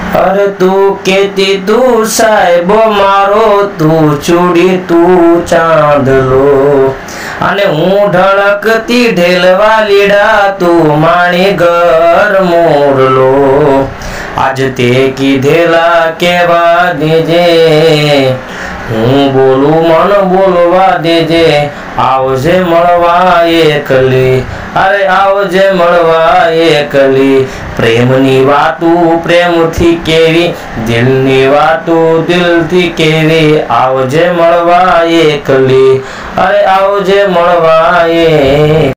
अरे तू केती तू साहेबो मारो, तू चूड़ी तू चांदलो, अने हूँ ढळकती ढेलवा लीड़ा, तू माणी घर मोरलो। आज ते कीधेला केवा देजे, हूँ बोलू मन बोलवा देजे, आवजे मळवा एकली, अरे आवजे मळवा एकली। प्रेमनी वातू प्रेमथी केवी, दिलनी वातू दिलथी केवी, आवजे मळवा एकली, अरे आवजे मळवा